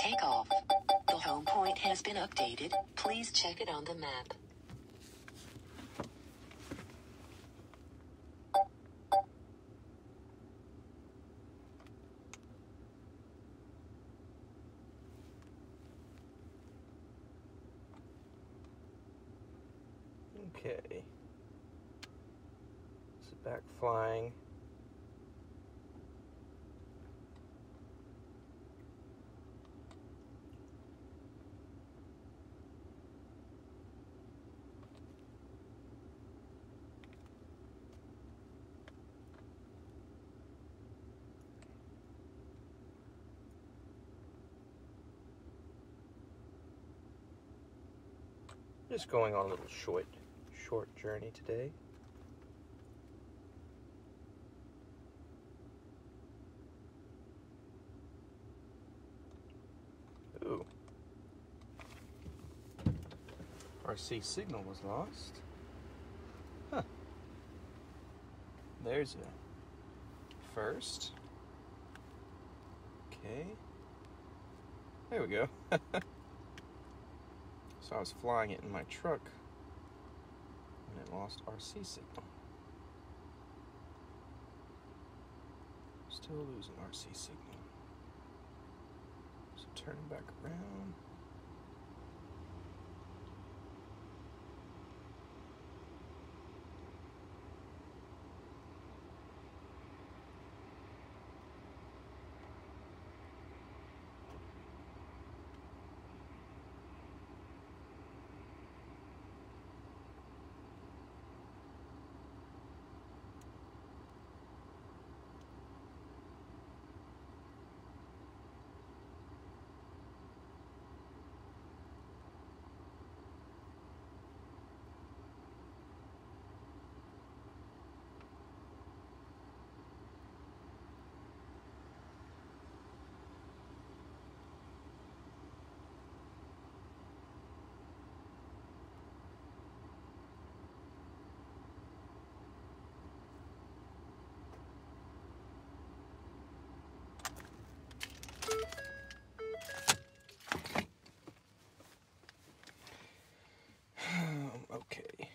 takeoff. The home point has been updated. Please check it on the map. Okay. So back flying. Just going on a little short journey today. Ooh. RC signal was lost. Huh. There's a first. Okay. There we go. So I was flying it in my truck and it lost RC signal. Still losing RC signal. So turning back around. Okay.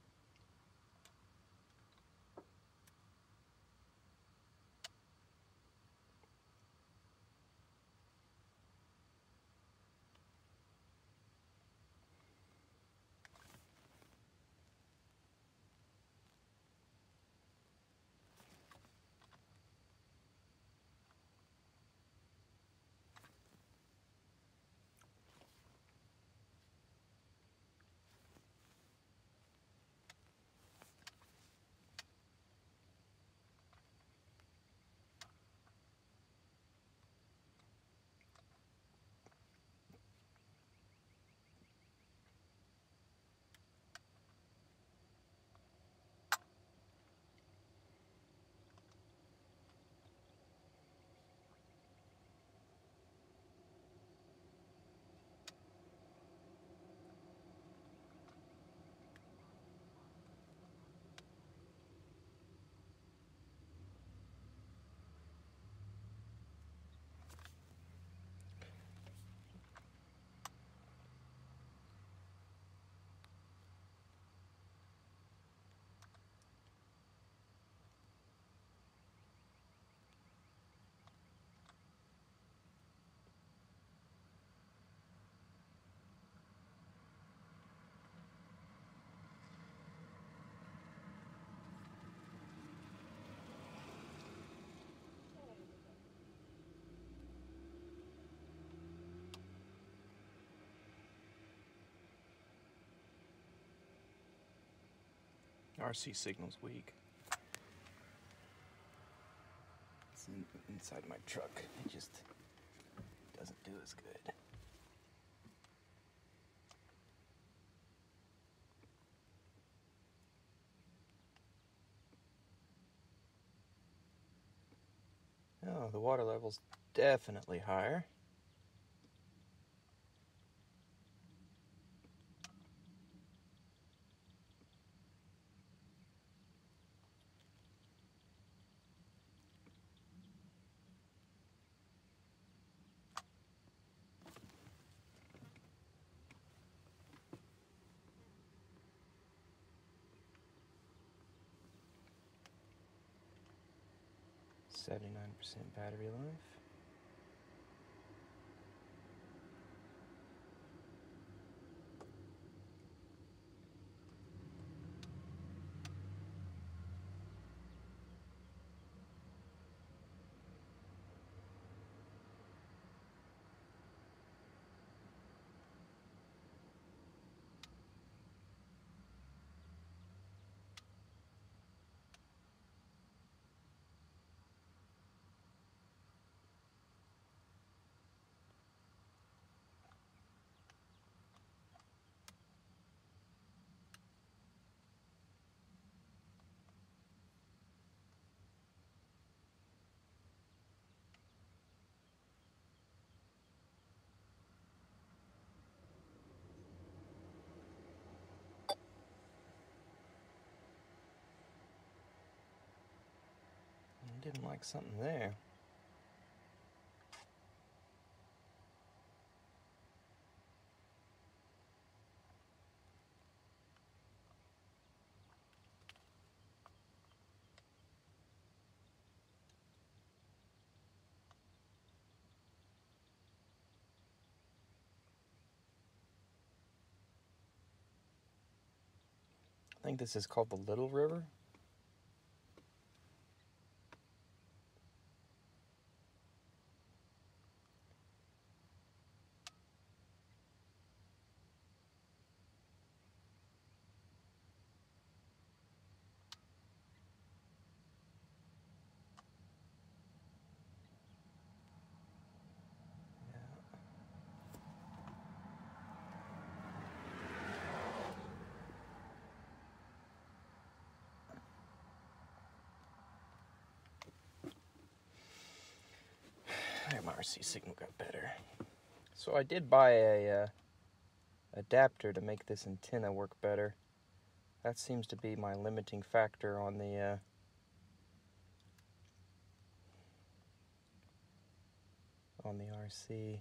RC signal's weak. It's inside my truck. It just doesn't do as good. Oh, the water level's definitely higher. 79% battery life. Didn't like something there. I think this is called the Little River. My RC signal got better. So I did buy a adapter to make this antenna work better. That seems to be my limiting factor on the RC.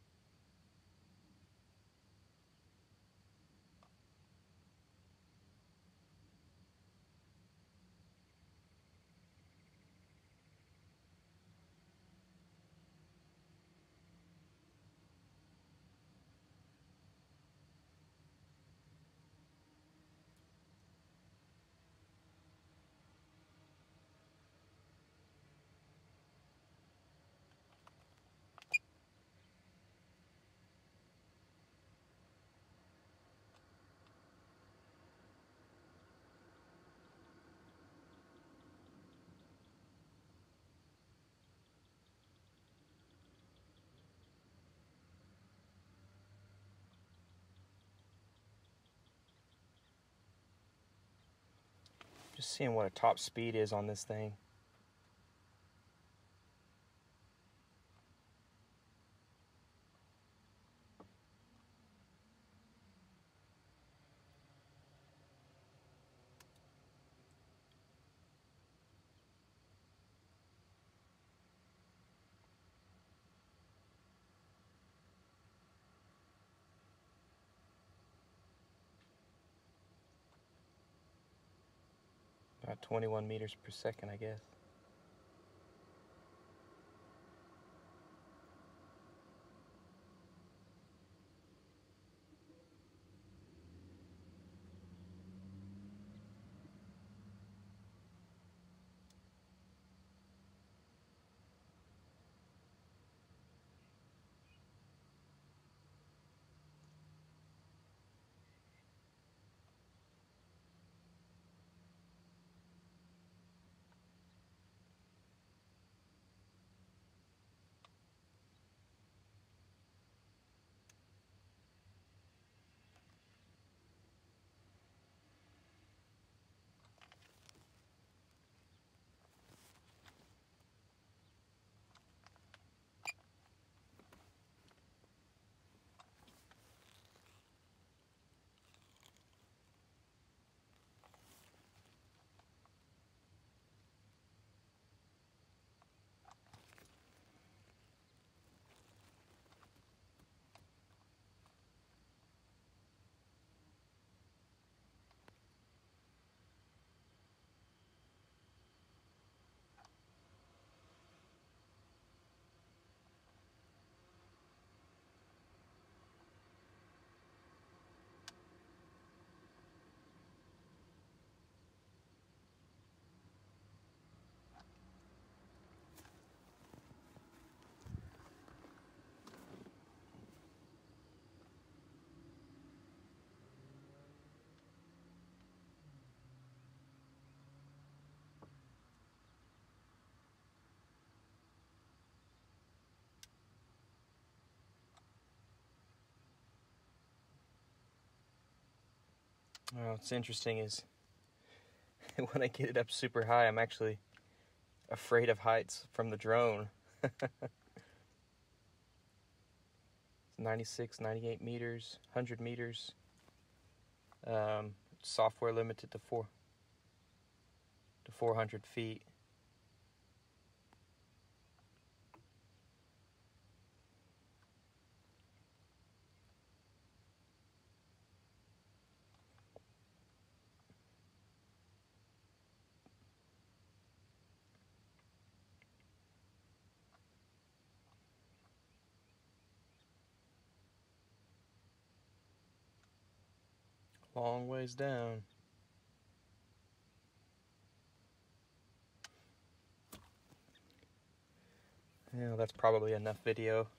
Just seeing what a top speed is on this thing. About 21 meters per second, I guess. What's interesting is when I get it up super high, I'm actually afraid of heights from the drone. 96, 98 meters, 100 meters. Software limited to 400 feet. Long ways down. Yeah, that's probably enough video.